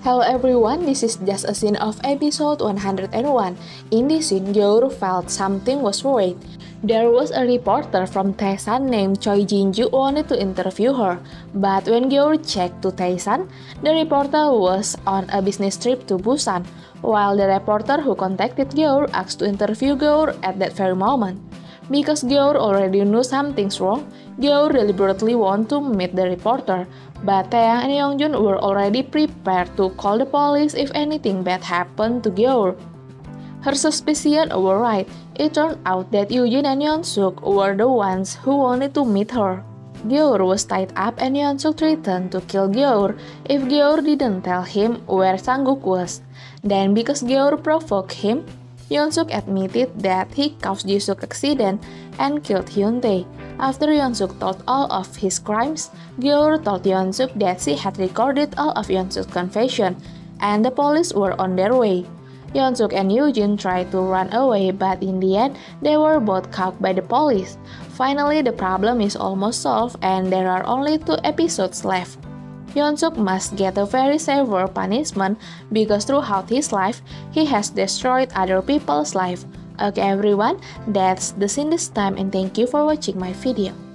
Hello everyone, this is just a scene of episode 101. In this scene, Gyeoru felt something was worried. There was a reporter from Taesan named Choi Jinju wanted to interview her, but when Gyeoru checked to Taesan, the reporter was on a business trip to Busan, while the reporter who contacted Gyeoru asked to interview Gyeoru at that very moment. Because Gyeoru already knew something's wrong, Gyeoru deliberately wanted to meet the reporter, but Taeyang and Yeongjun were already prepared to call the police if anything bad happened to Gyeoru. Her suspicions were right. It turned out that Yoojin and Yeonsuk were the ones who wanted to meet her. Gyeoru was tied up and Yeonsuk threatened to kill Gyeoru if Gyeoru didn't tell him where Sangguk was. Then because Gyeoru provoked him, Yeonsuk admitted that he caused Jisuk's accident and killed Hyuntae. After Yeonsuk told all of his crimes, Gyeoru told Yeonsuk that she had recorded all of Yeonsuk's confession, and the police were on their way. Yeonsuk and Yoojin tried to run away, but in the end, they were both caught by the police. Finally, the problem is almost solved, and there are only 2 episodes left. Yeonsuk must get a very severe punishment because throughout his life, he has destroyed other people's life. Okay everyone, that's the scene this time and thank you for watching my video.